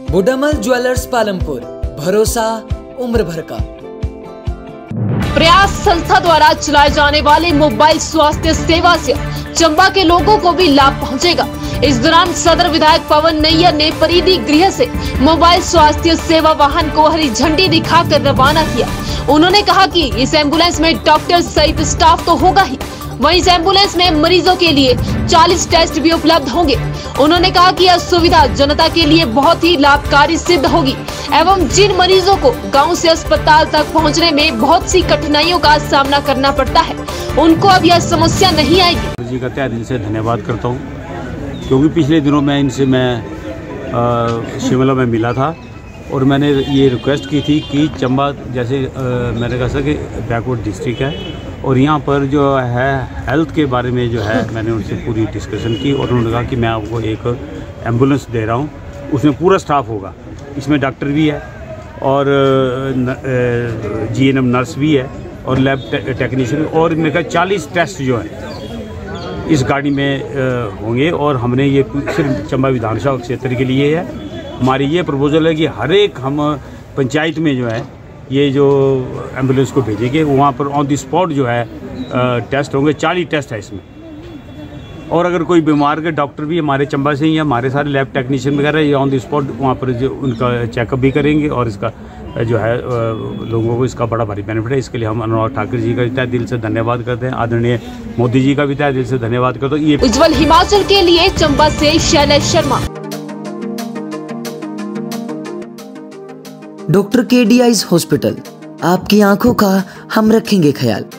बुडामल jewellers Palampur, भरोसा उम्र भर का। प्रयास संस्था द्वारा चलाए जाने वाले मोबाइल स्वास्थ्य सेवा से चंबा के लोगों को भी लाभ पहुंचेगा। इस दौरान सदर विधायक पवन नैयर ने परिधि गृह से मोबाइल स्वास्थ्य सेवा वाहन को हरी झंडी दिखाकर रवाना किया। उन्होंने कहा कि इस एम्बुलेंस में डॉक्टर सहित स्टाफ तो होगा ही, वहीं इस एम्बुलेंस में मरीजों के लिए 40 टेस्ट भी उपलब्ध होंगे। उन्होंने कहा कि यह सुविधा जनता के लिए बहुत ही लाभकारी सिद्ध होगी एवं जिन मरीजों को गांव से अस्पताल तक पहुंचने में बहुत सी कठिनाइयों का सामना करना पड़ता है, उनको अब यह समस्या नहीं आएगी। जी का तहे दिल से धन्यवाद करता हूँ, क्योंकि पिछले दिनों में इनसे शिमला में मिला था और मैंने ये रिक्वेस्ट की थी कि चंबा जैसे मैंने कहा था कि बैकवर्ड डिस्ट्रिक्ट है और यहाँ पर जो है हेल्थ के बारे में जो है मैंने उनसे पूरी डिस्कशन की और उन्होंने कहा कि मैं आपको एक एम्बुलेंस दे रहा हूँ, उसमें पूरा स्टाफ होगा, इसमें डॉक्टर भी है और जीएनएम नर्स भी है और लैब टेक्नीशियन और मेरे ख्याल 40 टेस्ट जो है इस गाड़ी में होंगे। और हमने ये सिर्फ चंबा विधानसभा क्षेत्र के लिए है। हमारी ये प्रपोजल है कि हर एक हम पंचायत में जो है ये जो एम्बुलेंस को भेजेंगे, वहाँ पर ऑन द स्पॉट जो है टेस्ट होंगे। 40 टेस्ट है इसमें। और अगर कोई बीमार के डॉक्टर भी हमारे चंबा से ही है, हमारे सारे लैब टेक्नीशियन वगैरह ये ऑन द स्पॉट वहाँ पर जो उनका चेकअप भी करेंगे और इसका जो है लोगों को इसका बड़ा भारी बेनिफिट है। इसके लिए हम अनुराग ठाकुर जी का भी तहे दिल से धन्यवाद करते हैं, आदरणीय मोदी जी का भी तहे दिल से धन्यवाद करते हैं। ये उज्जवल हिमाचल के लिए चंबा से Shailesh Sharma. Doctor KD eyes hospital, आपकी आंखों का हम रखेंगे ख्याल।